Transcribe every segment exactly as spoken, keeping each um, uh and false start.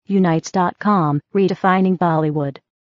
Unites dot com, redefining Bollywood.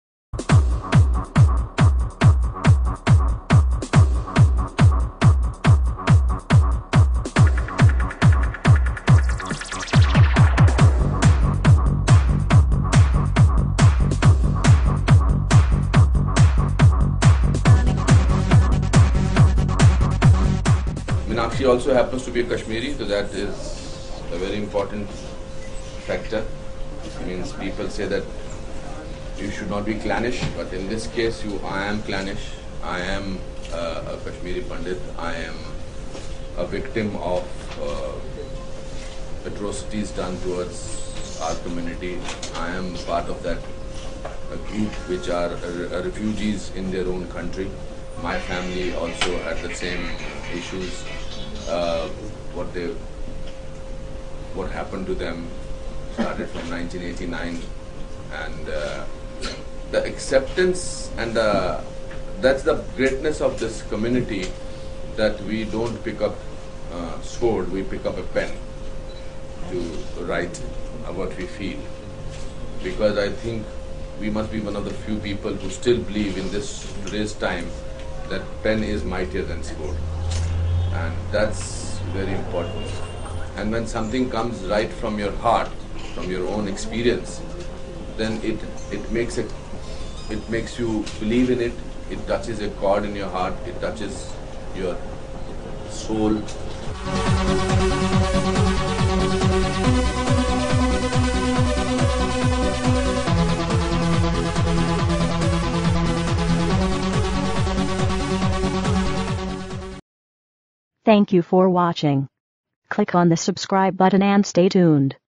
Meenakshi also happens to be a Kashmiri, so that is a very important factor. It means people say that you should not be clannish, but in this case, you, I am clannish. I am uh, a Kashmiri Pandit. I am a victim of uh, atrocities done towards our community. I am part of that uh, group which are uh, refugees in their own country. My family also had the same issues. Uh, what they, what happened to them started from nineteen eighty-nine, and uh, the acceptance and the, that's the greatness of this community, that we don't pick up uh, sword, we pick up a pen to write uh, what we feel. Because I think we must be one of the few people who still believe in this today's time that pen is mightier than sword. And that's very important. And when something comes right from your heart, from your own experience, then it it makes it it makes you believe in it. It touches a chord in your heart. It touches your soul. Thank you for watching. Click on the subscribe button and stay tuned.